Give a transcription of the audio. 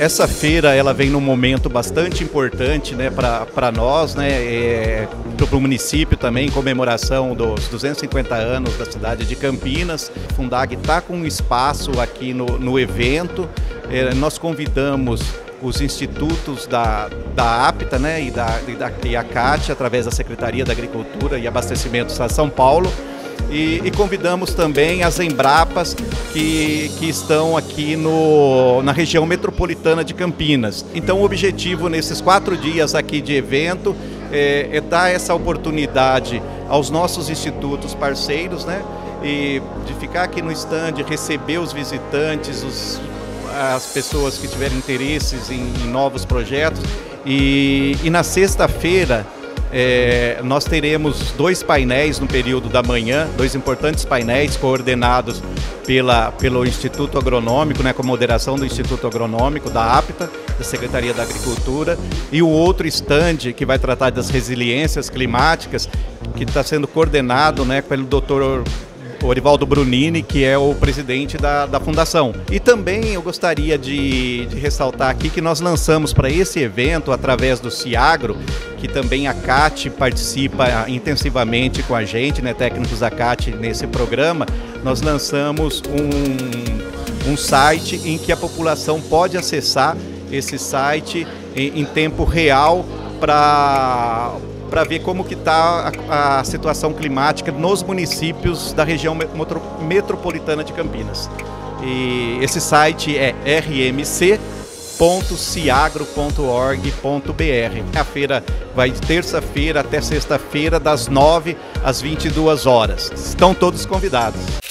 Essa feira ela vem num momento bastante importante, né, para nós, né, para o município também, em comemoração dos 250 anos da cidade de Campinas. A Fundag está com um espaço aqui no evento. Nós convidamos os institutos da APTA, né, e a CAT, através da Secretaria da Agricultura e Abastecimento do Estado de São Paulo. E convidamos também as Embrapas que estão aqui na região metropolitana de Campinas. Então o objetivo nesses 4 dias aqui de evento é dar essa oportunidade aos nossos institutos parceiros, né, e de ficar aqui no stand, receber os visitantes, as pessoas que tiverem interesses em novos projetos. E na sexta-feira nós teremos 2 painéis no período da manhã, 2 importantes painéis coordenados pelo Instituto Agronômico, né, com moderação do Instituto Agronômico, da APTA, da Secretaria da Agricultura, e o outro stand que vai tratar das resiliências climáticas, que está sendo coordenado, né, pelo Dr. Orivaldo Brunini, que é o presidente da Fundação. E também eu gostaria de ressaltar aqui que nós lançamos para esse evento, através do Ciagro, que também a CAT participa intensivamente com a gente, né, técnicos da CAT nesse programa. Nós lançamos um site em que a população pode acessar esse site em tempo real para ver como que está a situação climática nos municípios da região metropolitana de Campinas. E esse site é rmc.ciagro.org.br. A feira vai de terça-feira até sexta-feira, das 9 às 22 horas. Estão todos convidados.